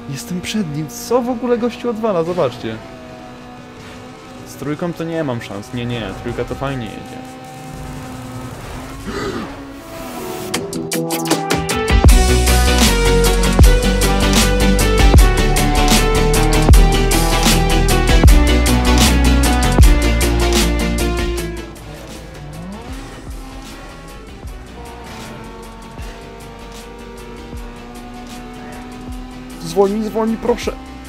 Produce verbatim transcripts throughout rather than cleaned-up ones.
Jestem przed nim. Co w ogóle gościu odwala? Zobaczcie. Z trójką to nie mam szans. Nie, nie. Trójka to fajnie jedzie. Zwolnij, zwolnij, proszę.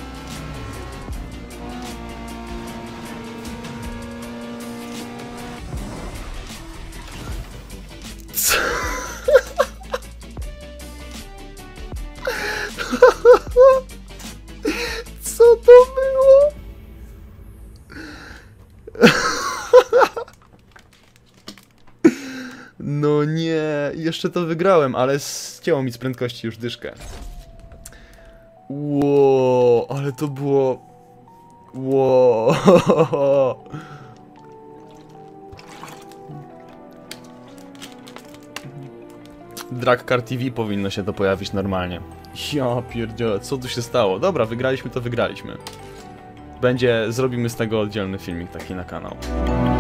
Co? Co to było? No nie, jeszcze to wygrałem, ale ścięło mi z prędkości już dyszkę. Ło, ale to było... Ło. Drag Car T V powinno się to pojawić normalnie. Ja pierdzielę, co tu się stało? Dobra, wygraliśmy to wygraliśmy. Będzie, zrobimy z tego oddzielny filmik taki na kanał.